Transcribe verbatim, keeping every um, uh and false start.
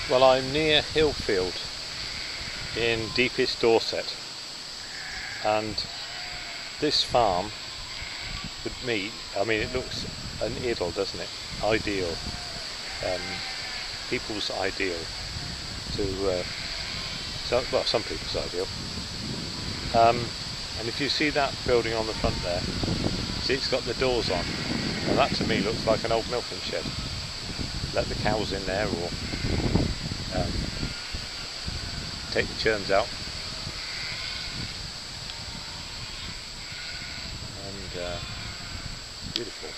Well, I'm near Hilfield in deepest Dorset, and this farm would meet, I mean, it looks an idyll, doesn't it? Ideal, um, people's ideal to, uh, so, well, some people's ideal. Um, and if you see that building on the front there, see, it's got the doors on, and that to me looks like an old milking shed. Let the cows in there, or um, take the churns out, and uh, beautiful.